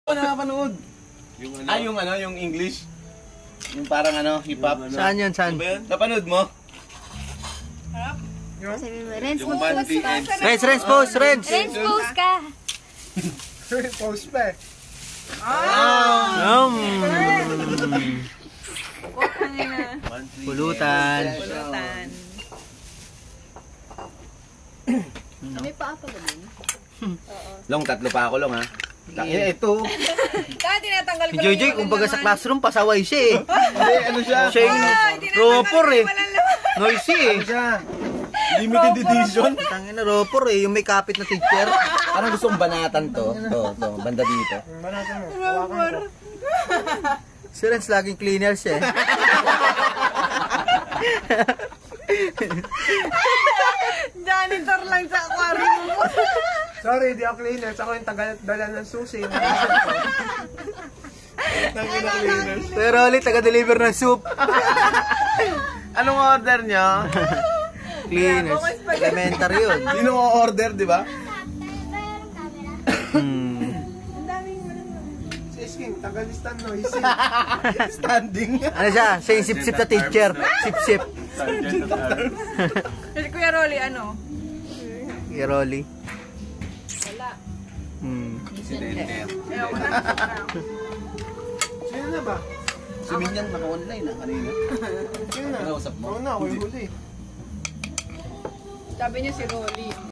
Ano nakapanood? Yung ano? Yung English. Yung parang hip-hop. Saan yun? Saan? Ano ba yan? Napanood mo? Sabi mo, Renz, Yung mag-post Bandi ka. and... Renz, post, Renz! Renz, post ka. Post pa eh. Pulutan. Pulutan. May paa pa din. Long, tatlo pa ako long ha. Ito. Kaya tinatanggal ko Si Joy, kumbaga sa classroom, pasaway siya eh. Hindi, ano siya? Siya yung ropor eh. Noisy eh. Ano siya? Limited edition. Tangin na ropor eh, yung may kapit na teacher. Parang gusto kong banatan to. To, banda dito. Banatan mo. Hawakan ko. Si Renz laging cleaner siya eh. Janitor lang sa aquarium mo. Sorry, di ako cleaners. Ako yung taga-dala ng susi. Pero ulit, taga-deliver ng soup. Anong order nyo? Cleaners. Elementary yun. Sino order, di ba? Si Isking, taga-listan noisy. Standing. Ano siya? Siya yung sip-sip na teacher. Sip-sip. Sergeant of Arms. Si Kuya Rolly, ano? Iroli. Wala. Presidente. Ayaw ko na. Sino na ba? Si Minyan naka-online na kanina. Sino na? Kinausap mo? Ako na, ako yung huli. Sabi niya si Rolly.